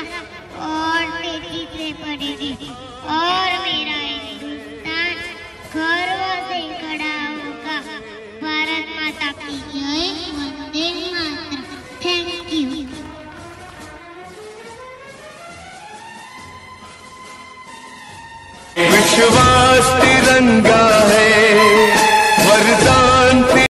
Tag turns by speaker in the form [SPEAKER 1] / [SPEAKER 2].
[SPEAKER 1] और तेजी से बढ़ेगी और मेरा हिंदुस्तान गर्व से खड़ा होगा। भारत माता की जय। वंदे मातरम। Thank you.
[SPEAKER 2] विश्वास तिरंगा